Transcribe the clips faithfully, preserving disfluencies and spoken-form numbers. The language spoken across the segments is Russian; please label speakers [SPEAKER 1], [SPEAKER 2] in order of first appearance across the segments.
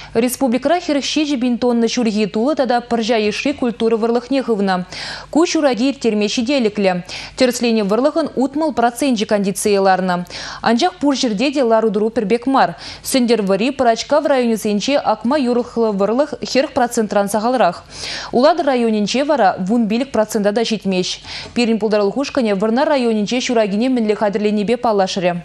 [SPEAKER 1] Республика хирщи бинтонны шурги тула тада паржаиши культуры варлахнеховна. Куч урагир термеши деликле. Терсление варлахан утмал процентжи кондицияларна. Анжақ пуржирде де ларудуру пербекмар. Сендер вари парачка в районе сенче акма юрхлы варлах херх процент трансахалрах. Улады районинче вара вун билик процента да щитмеш. Пирин пулдарал хушкане варна районинче шурагине менле хадерленебе палашыре.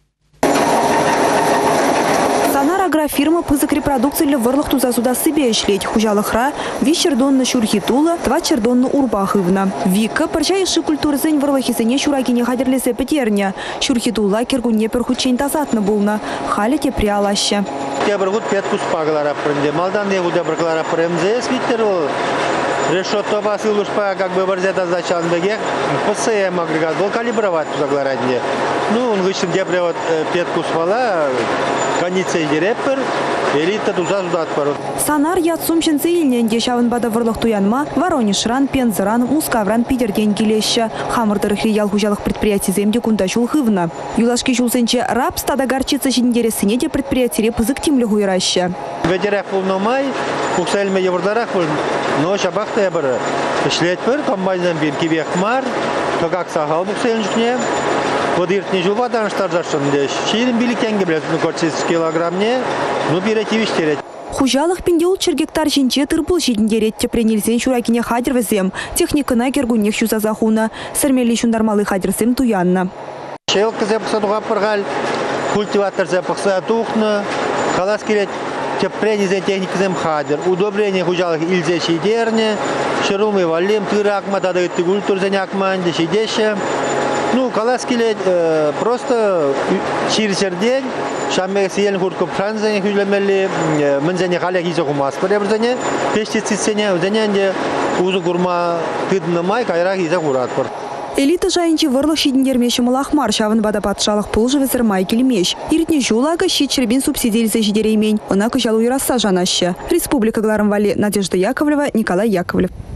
[SPEAKER 2] Агрофирма пызык репродукции для вырлых туза суда себе шлеть. Хужалахра, вищердонна шурхитула, два чердонна урбахывна. Вика, парчаиши культуры зень вырлых изене шурагине хадерлесе петерня. Шурхитула киргуне перхучень тазатна булна. Халите приалаще.
[SPEAKER 3] Я брагут пятку спаглара пренде. Малдан я гуда браглара премзе свитерл. Решетто басилуш по как бы борзета зачан беге. ПСМ агрегат был калибровать туда гларадне. Ну он вышел где вот пятку спала. Кондиция директор, элита туда сюда отпорот.
[SPEAKER 2] Санар ятсум шенцейльнен дешавын бада вырлых туянма, Воронежран, Пензран, Мускавран, Питерден келеща. Хамырдырых реял хужалых предприятий земде кундашул хывна. Юлашки шулсенче раб стада горчица шиндересыне де предприятие пызык тимле хуйраща.
[SPEAKER 3] Ветерах пулно май, куксельме еврдарах пул, но шабахта ебры. Шлет пыр, комбайнен бир кибех мар, то как сахал буксельнжне. Вот иртний жулвадан штаржашын деш. Ширин биликен геблет, ну корчес килограммне, ну бирати виштерет.
[SPEAKER 2] Хужалых пиндеул чергектар жинче тырпул жидіндерет тепренелсен шуракине хадер везем. Техника на кергунех шуза захуна. Сармели шундармалы хадерсем туянна.
[SPEAKER 3] Шелка зепкса дуга пыргаль, культиватор зепкса тухна, халас кирет тепренелсен техника зем хадер. Удобрение хужалых ильзе шидерне, шерумы валим, тыракма, тада культур зенякман, дешидеше. Ну, каласкиле э, просто через день, шамме съел хурку франзене хюлемели, мензене халяги зохумас, перебрзене, пестицидсене, узененде узу гурма тыдна май кайраги захурат пор.
[SPEAKER 2] Элита жайынчы вырлых шидіндермеші мылахмар шавын бада патшалық пулжы везір май келмеш. Иртне жулага щит чербин субсидияльзе жидереймень. Она кыжал уйраса жанаще. Республика Гларымвали, Надежда Яковлева, Николай Яковлев.